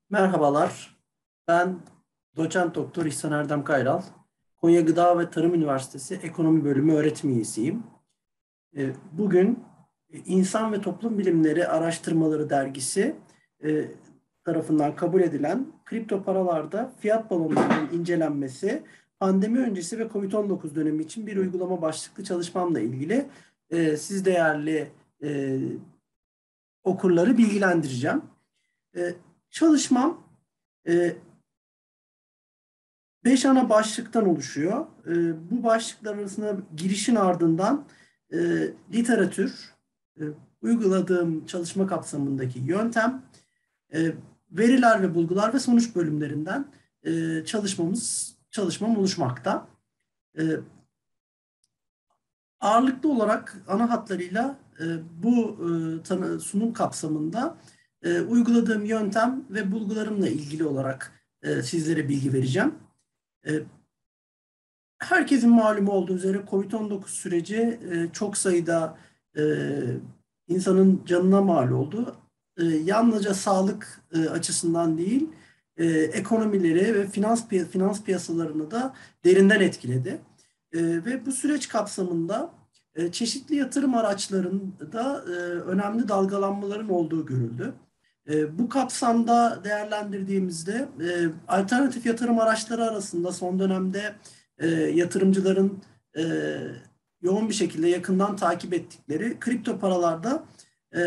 Merhabalar, ben Doçent Doktor İhsan Erdem Kayral. Konya Gıda ve Tarım Üniversitesi Ekonomi Bölümü öğretim üyesiyim. Bugün İnsan ve Toplum Bilimleri Araştırmaları Dergisi e, tarafından kabul edilen kripto paralarda fiyat balonlarının incelenmesi, pandemi öncesi ve COVID-19 dönemi için bir uygulama başlıklı çalışmamla ilgili siz değerli okurları bilgilendireceğim. E, Çalışmam e, 5 ana başlıktan oluşuyor. Bu başlıklar arasında girişin ardından e, literatür, e, uyguladığım çalışma kapsamındaki yöntem, e, veriler ve bulgular ve sonuç bölümlerinden çalışmam oluşmakta. E, Ağırlıklı olarak ana hatlarıyla bu sunum kapsamında uyguladığım yöntem ve bulgularımla ilgili olarak sizlere bilgi vereceğim. E, Herkesin malumu olduğu üzere COVID-19 süreci çok sayıda e, insanın canına mal oldu. Yalnızca sağlık açısından değil, ekonomileri ve finans piyasalarını da derinden etkiledi. Ve bu süreç kapsamında çeşitli yatırım araçlarında önemli dalgalanmaların olduğu görüldü. Bu kapsamda değerlendirdiğimizde alternatif yatırım araçları arasında son dönemde yatırımcıların e, yoğun bir şekilde yakından takip ettikleri kripto paralarda e,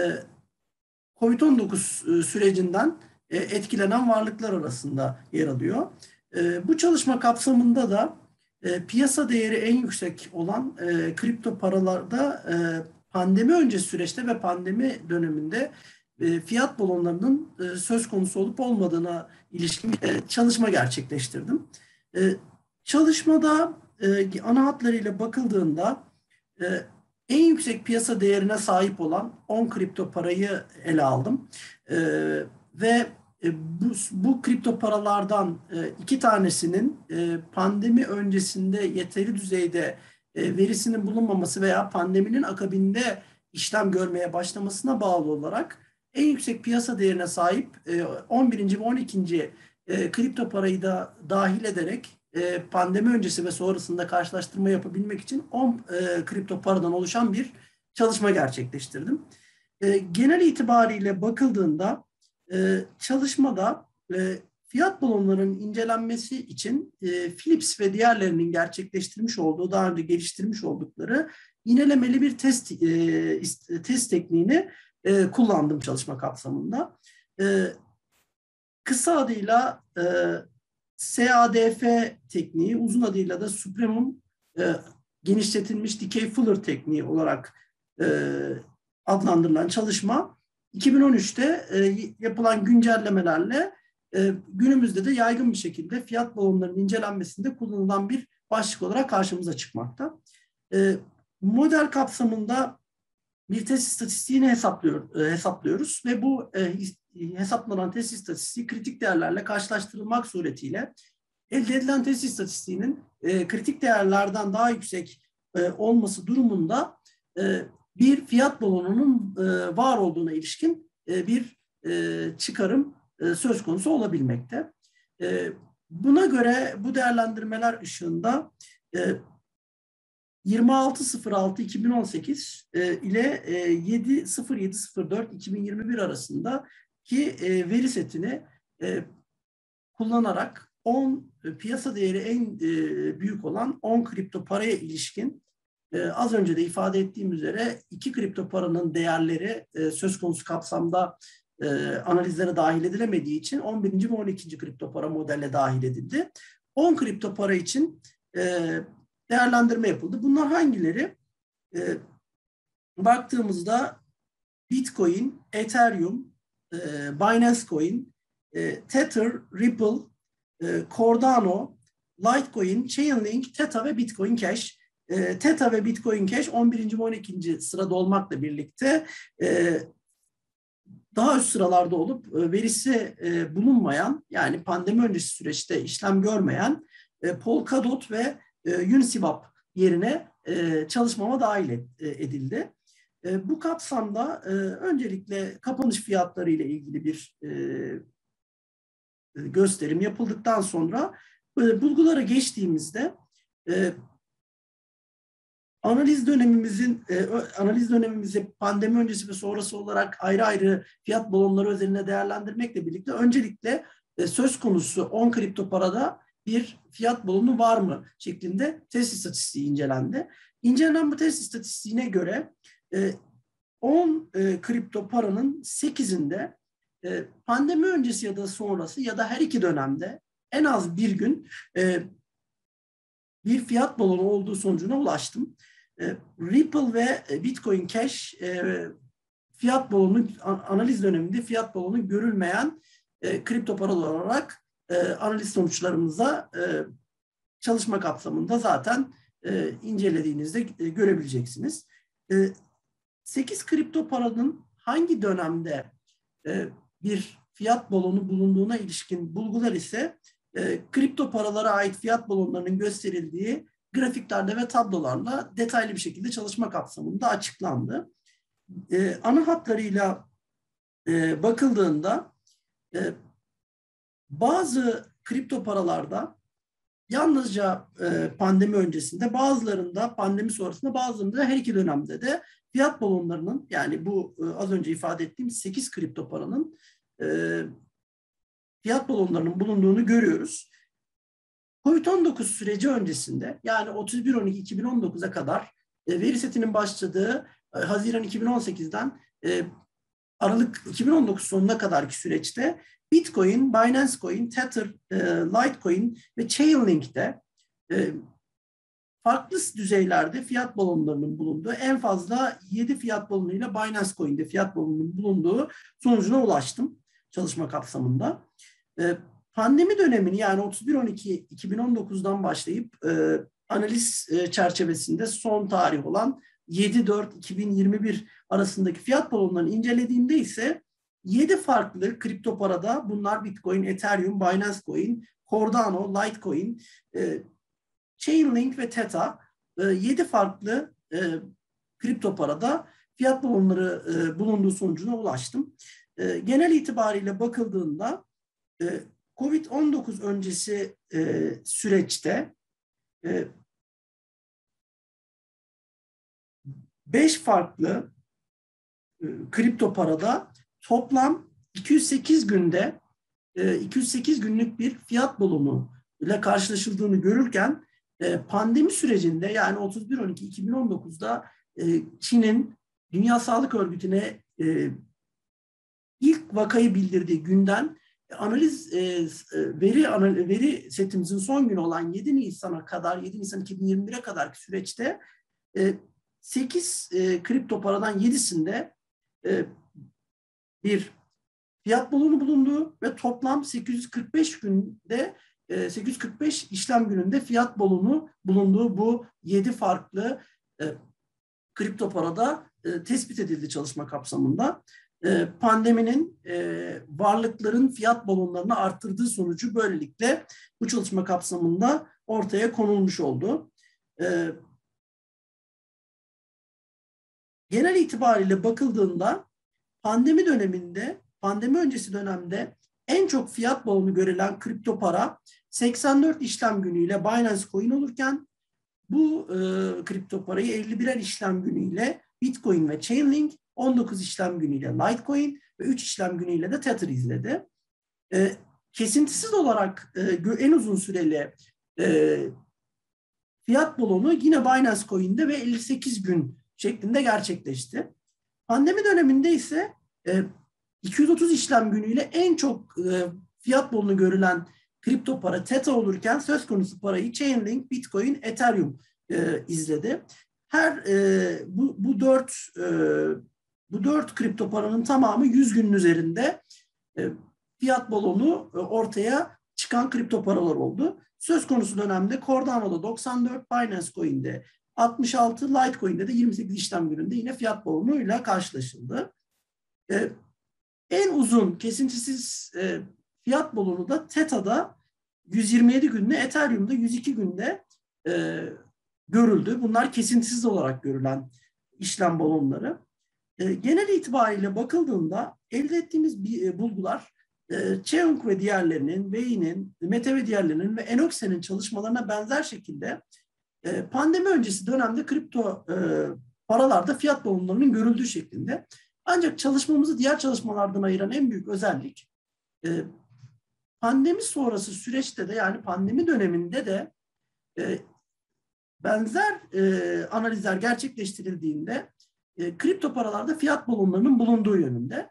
COVID-19 sürecinden etkilenen varlıklar arasında yer alıyor. Bu çalışma kapsamında da piyasa değeri en yüksek olan kripto paralarda pandemi öncesi süreçte ve pandemi döneminde fiyat balonlarının söz konusu olup olmadığına ilişkin çalışma gerçekleştirdim. E, Çalışmada ana hatlarıyla bakıldığında e, en yüksek piyasa değerine sahip olan 10 kripto parayı ele aldım. E, ve bu kripto paralardan iki tanesinin pandemi öncesinde yeteri düzeyde verisinin bulunmaması veya pandeminin akabinde işlem görmeye başlamasına bağlı olarak en yüksek piyasa değerine sahip 11. ve 12. Kripto parayı da dahil ederek pandemi öncesi ve sonrasında karşılaştırma yapabilmek için 10 kripto paradan oluşan bir çalışma gerçekleştirdim. Genel itibariyle bakıldığında çalışmada fiyat balonlarının incelenmesi için Philips ve diğerlerinin gerçekleştirmiş olduğu, daha önce geliştirmiş oldukları iğnelemeli bir test tekniğini kullandım çalışma kapsamında. Kısa adıyla SADF tekniği, uzun adıyla da Supremum e, genişletilmiş Decay Fuller tekniği olarak e, adlandırılan çalışma 2013'te yapılan güncellemelerle günümüzde de yaygın bir şekilde fiyat balonlarının incelenmesinde kullanılan bir başlık olarak karşımıza çıkmakta. Model kapsamında bir test istatistiğini hesaplıyoruz ve bu hesaplanan test istatistiği kritik değerlerle karşılaştırılmak suretiyle elde edilen test istatistiğinin kritik değerlerden daha yüksek olması durumunda bir fiyat balonunun var olduğuna ilişkin bir çıkarım söz konusu olabilmekte. Buna göre bu değerlendirmeler ışığında 26.06.2018 ile 7.07.04.2021 arasındaki veri setini kullanarak 10 piyasa değeri en büyük olan 10 kripto paraya ilişkin az önce de ifade ettiğim üzere iki kripto paranın değerleri söz konusu kapsamda analizlere dahil edilemediği için 11. ve 12. kripto para modelle dahil edildi. 10 kripto para için değerlendirme yapıldı. Bunlar hangileri? Baktığımızda Bitcoin, Ethereum, Binance Coin, Tether, Ripple, Cardano, Litecoin, Chainlink, Theta ve Bitcoin Cash. Theta ve Bitcoin Cash 11. ve 12. sırada olmakla birlikte daha üst sıralarda olup verisi bulunmayan, yani pandemi öncesi süreçte işlem görmeyen Polkadot ve Uniswap yerine çalışmama dahil edildi. Bu kapsamda öncelikle kapanış fiyatları ile ilgili bir gösterim yapıldıktan sonra bulgulara geçtiğimizde analiz dönemimizi pandemi öncesi ve sonrası olarak ayrı ayrı fiyat balonları üzerine değerlendirmekle birlikte öncelikle söz konusu 10 kripto parada bir fiyat balonu var mı şeklinde test istatistiği incelendi. İncelenen bu test istatistiğine göre 10 kripto paranın 8'inde pandemi öncesi ya da sonrası ya da her iki dönemde en az bir gün bir fiyat balonu olduğu sonucuna ulaştım. Ripple ve Bitcoin Cash fiyat balonu analiz döneminde fiyat balonu görülmeyen kripto paralar olarak analiz sonuçlarımıza çalışma kapsamında zaten incelediğinizde görebileceksiniz. 8 kripto paranın hangi dönemde bir fiyat balonu bulunduğuna ilişkin bulgular ise kripto paralara ait fiyat balonlarının gösterildiği grafiklerde ve tablolarla detaylı bir şekilde çalışma kapsamında açıklandı. Ana hatlarıyla bakıldığında bazı kripto paralarda yalnızca pandemi öncesinde, bazılarında pandemi sonrasında, bazılarında her iki dönemde de fiyat balonlarının, yani bu az önce ifade ettiğim 8 kripto paranın fiyat balonlarının bulunduğunu görüyoruz. Covid-19 süreci öncesinde, yani 31-12-2019'a kadar veri setinin başladığı Haziran 2018'den Aralık 2019 sonuna kadarki süreçte Bitcoin, Binance Coin, Tether, Litecoin ve Chainlink'te farklı düzeylerde fiyat balonlarının bulunduğu, en fazla 7 fiyat balonuyla Binance Coin'de fiyat balonunun bulunduğu sonucuna ulaştım çalışma kapsamında. Pandemi dönemini, yani 31-12-2019'dan başlayıp analiz çerçevesinde son tarih olan 7-4-2021 arasındaki fiyat balonlarını incelediğimde ise 7 farklı kripto parada, bunlar Bitcoin, Ethereum, Binance Coin, Cardano, Litecoin, Chainlink ve Theta, 7 farklı kripto parada fiyat balonları bulunduğu sonucuna ulaştım. Genel itibariyle bakıldığında Covid-19 öncesi süreçte 5 farklı kripto parada toplam 208 günlük bir fiyat balonu ile karşılaşıldığını görürken pandemi sürecinde, yani 31-12-2019'da Çin'in Dünya Sağlık Örgütü'ne ilk vakayı bildirdiği günden veri setimizin son günü olan 7 Nisan'a kadar, 7 Nisan 2021'e kadarki süreçte 8 kripto paradan 7'sinde bir fiyat balonu bulunduğu ve toplam 845 işlem gününde fiyat balonu bulunduğu bu 7 farklı kripto parada tespit edildi çalışma kapsamında. Pandeminin varlıkların fiyat balonlarını arttırdığı sonucu böylelikle bu çalışma kapsamında ortaya konulmuş oldu. Genel itibariyle bakıldığında pandemi öncesi dönemde en çok fiyat balonu görülen kripto para 84 işlem günüyle Binance Coin olurken bu kripto parayı 51'er işlem günüyle Bitcoin ve Chainlink, 19 işlem günüyle Litecoin ve 3 işlem günüyle de Tether izledi. Kesintisiz olarak en uzun süreli fiyat balonu yine Binance Coin'de ve 58 gün şeklinde gerçekleşti. Pandemi döneminde ise 230 işlem günüyle en çok fiyat balonu görülen kripto para Theta olurken söz konusu parayı Chainlink, Bitcoin, Ethereum izledi. Bu dört kripto paranın tamamı 100 günün üzerinde fiyat balonu ortaya çıkan kripto paralar oldu. Söz konusu dönemde Cardano'da 94, Binance Coin'de 66, Litecoin'de de 28 işlem gününde yine fiyat balonuyla karşılaşıldı. En uzun kesintisiz fiyat balonu da Theta'da 127 günde, Ethereum'da 102 günde görüldü. Bunlar kesintisiz olarak görülen işlem balonları. Genel itibariyle bakıldığında elde ettiğimiz bulgular Cheung ve diğerlerinin, Wei'nin, Mete ve diğerlerinin ve Enoxen'in çalışmalarına benzer şekilde pandemi öncesi dönemde kripto paralarda fiyat balonlarının görüldüğü şeklinde. Ancak çalışmamızı diğer çalışmalardan ayıran en büyük özellik pandemi sonrası süreçte de, yani pandemi döneminde de benzer analizler gerçekleştirildiğinde kripto paralarda fiyat balonlarının bulunduğu yönünde.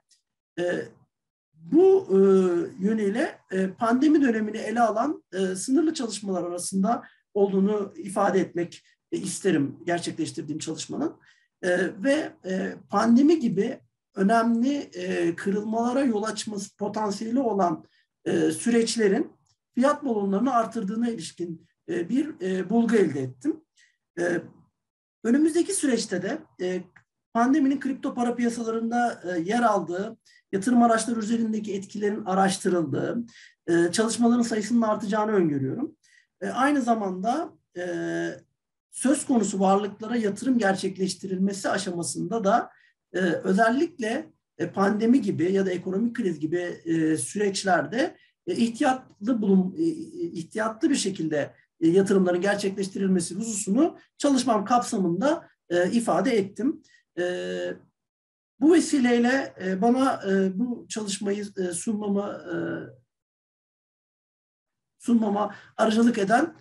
Bu yönüyle pandemi dönemini ele alan sınırlı çalışmalar arasında olduğunu ifade etmek isterim gerçekleştirdiğim çalışmanın. Ve pandemi gibi önemli kırılmalara yol açması potansiyeli olan süreçlerin fiyat balonlarını artırdığına ilişkin bir bulgu elde ettim. Önümüzdeki süreçte de pandeminin kripto para piyasalarında yer aldığı, yatırım araçları üzerindeki etkilerin araştırıldığı, çalışmaların sayısının artacağını öngörüyorum. Aynı zamanda söz konusu varlıklara yatırım gerçekleştirilmesi aşamasında da özellikle pandemi gibi ya da ekonomik kriz gibi süreçlerde ihtiyatlı bir şekilde yatırımların gerçekleştirilmesi hususunu çalışmam kapsamında ifade ettim. Bu vesileyle bana bu çalışmayı sunmama aracılık eden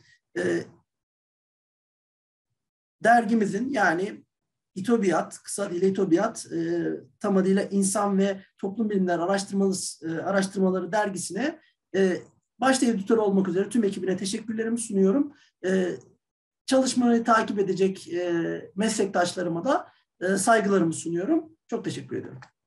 dergimizin, yani İTOBİAD, kısa adıyla İTOBİAD, tam adıyla İnsan ve Toplum Bilimleri Araştırmaları dergisine başta editör olmak üzere tüm ekibine teşekkürlerimi sunuyorum. Çalışmayı takip edecek meslektaşlarıma da saygılarımı sunuyorum. Çok teşekkür ediyorum.